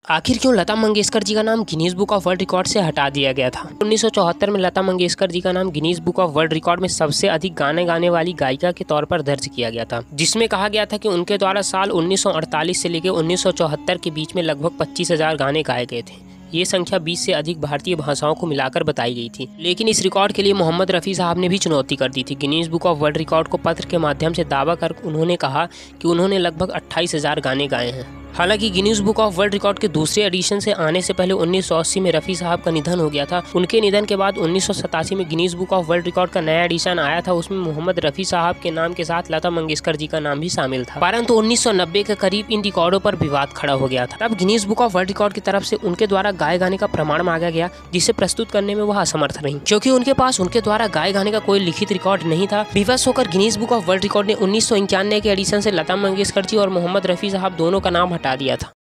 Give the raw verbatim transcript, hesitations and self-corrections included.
आखिर क्यों लता मंगेशकर जी का नाम Guinness book of world record से हटा दिया गया था। उन्नीस सौ चौहत्तर में लता मंगेशकर जी का नाम Guinness book of world record में सबसे अधिक गाने गाने वाली गायिका के तौर पर दर्ज किया गया था, जिसमें कहा गया था कि उनके द्वारा साल उन्नीस सौ अड़तालीस से लेकर उन्नीस सौ चौहत्तर के बीच में लगभग पच्चीस हजार गाने गाए गए थे। ये संख्या बीस से अधिक भारतीय भाषाओं को मिलाकर बताई गई थी, लेकिन इस रिकॉर्ड के लिए मोहम्मद रफ़ी साहब ने भी चुनौती कर दी थी। Guinness book of world Record को पत्र के माध्यम से दावा कर उन्होंने कहा कि उन्होंने लगभग अट्ठाईस हजार गाने गाए हैं। हालांकि Guinness book of world Record के दूसरे एडिशन से आने से पहले उन्नीस सौ अस्सी में रफ़ी साहब का निधन हो गया था। उनके निधन के बाद उन्नीस सौ सतासी में Guinness book of world Record का नया एडिशन आया था। उसमें मोहम्मद रफ़ी साहब के नाम के साथ लता मंगेशकर जी का नाम भी शामिल था, परंतु उन्नीस सौ नब्बे के करीब इन रिकॉर्डों पर विवाद खड़ा हो गया था। तब Guinness book of world Record की तरफ से उनके द्वारा गाए गाने का प्रमाण मांगा गया, जिसे प्रस्तुत करने में वह असमर्थ रही, क्योंकि उनके पास उनके द्वारा गाए गाने का कोई लिखित रिकॉर्ड नहीं था। विवश होकर Guinness book of world Record ने उन्नीस सौ इक्यानवे के एडिशन से लता मंगेशकर जी और मोहम्मद रफ़ी साहब दोनों का नाम हटा दिया था।